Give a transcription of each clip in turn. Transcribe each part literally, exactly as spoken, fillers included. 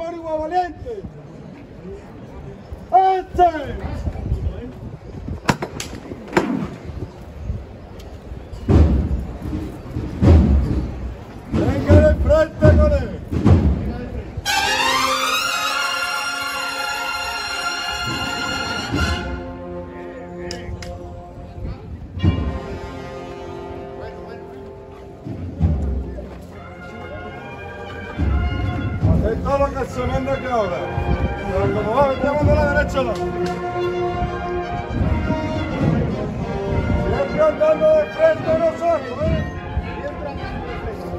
Boricua valiente. ¡Este! ¡Venga de frente con él! Hacer todo lo que el sonando aquí ahora. Pero como va, metemos de la derecha no. Siempre andando de frente nosotros, ¿eh? Siempre andando de frente.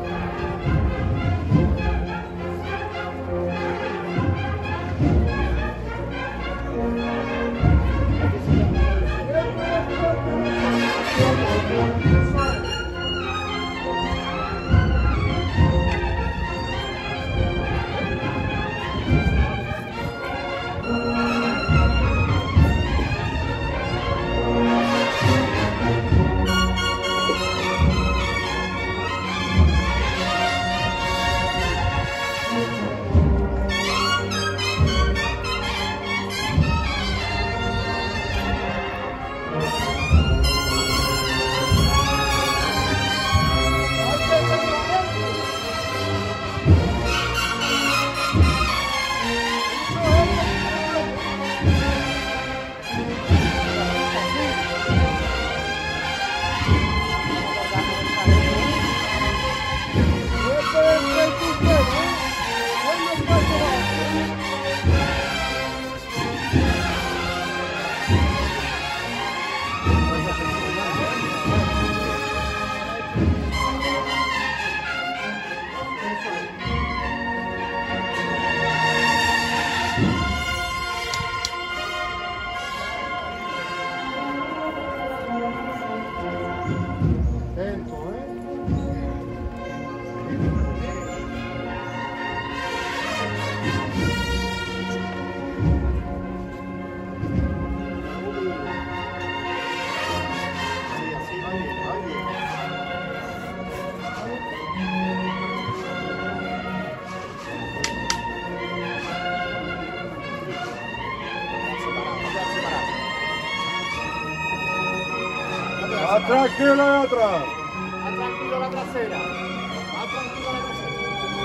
Más tranquilo y atrás. Más tranquilo la trasera. Más tranquilo la trasera.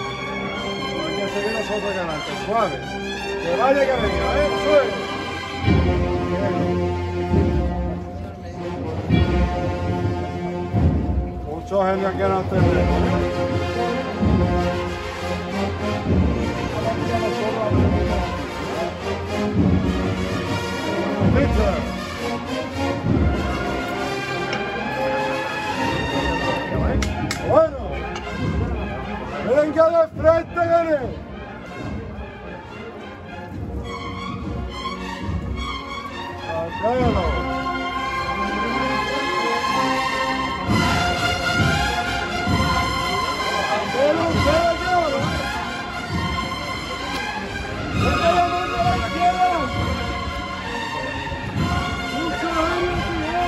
No hay que seguir nosotros aquí adelante. Suave. Que vaya que venga, ¿eh? Suave. Mucho genio aquí adelante. ¡Listo! Bueno, venga de frente, gane. Tranquilo. Pero usted llora. Venga la mano a la izquierda. Mucho genio, tío.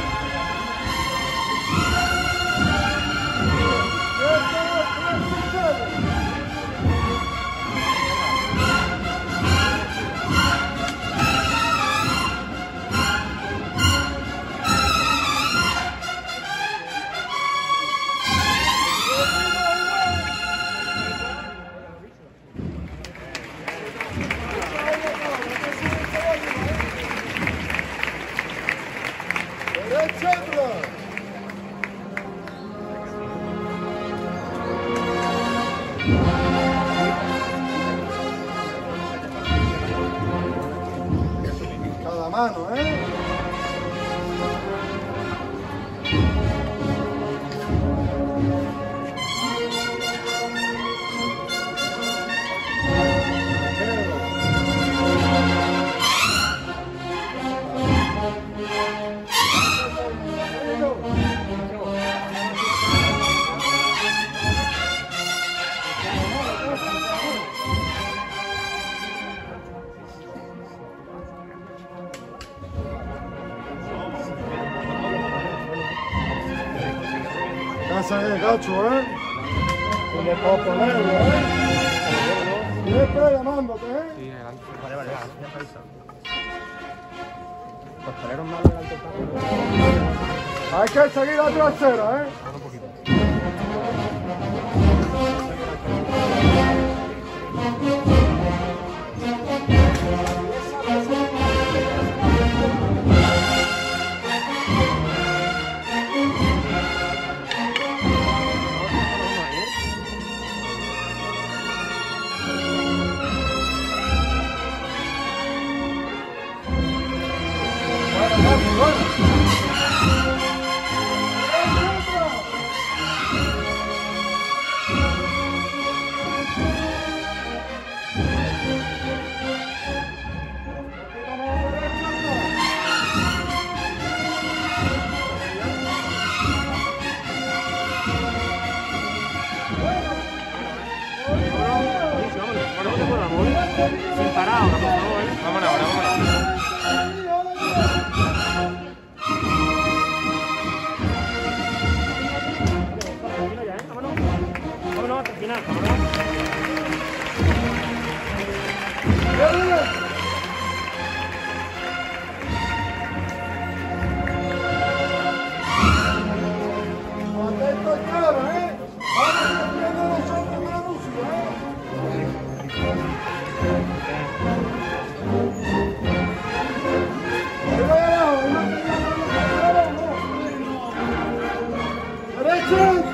Cada mano, ¿eh? Casa de gacho, ¿eh? Como para ponerlo, ¿eh? Siempre llamándote, ¿eh? Sí, adelante. Vale, vale, vale, ya está avisado. Costaleros malos delante está. Hay que seguir la trasera, ¿eh? Ahora un poquito. Sin parar ahora, por favor, ¿eh? Vámonos ahora, vámonos. Tranquilo ya, ¿eh? Vámonos. Vámonos hasta el final, vámonos. Atento y claro, ¿eh? Vamos cambiando nosotros con la música, ¿eh? Arriba y abajo, ¿no? ¡Derecho!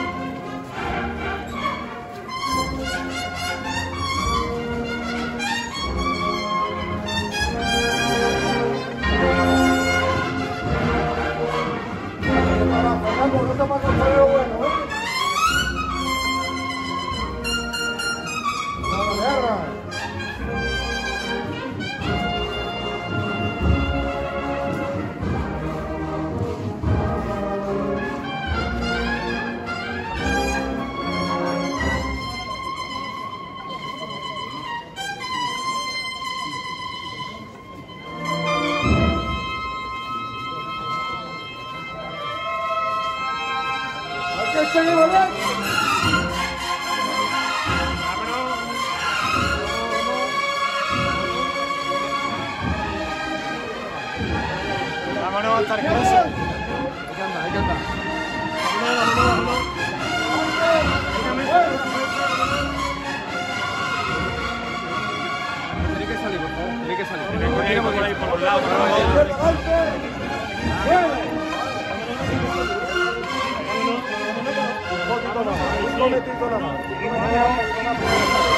Fernando, no te pasa el jaleo bueno, ¿eh? ¡Vamos, guerra! Hay que seguir, ¿verdad? Vámonos hasta el cruce. Hay que andar, hay que andar. Vámonos, vámonos, vámonos. Tiene que salir, por favor. Tiene que salir. Venga, por ahí, por los lados, por los lados. ¡Adelante! ¡Mueve! Un poquito más, un momentito nada más.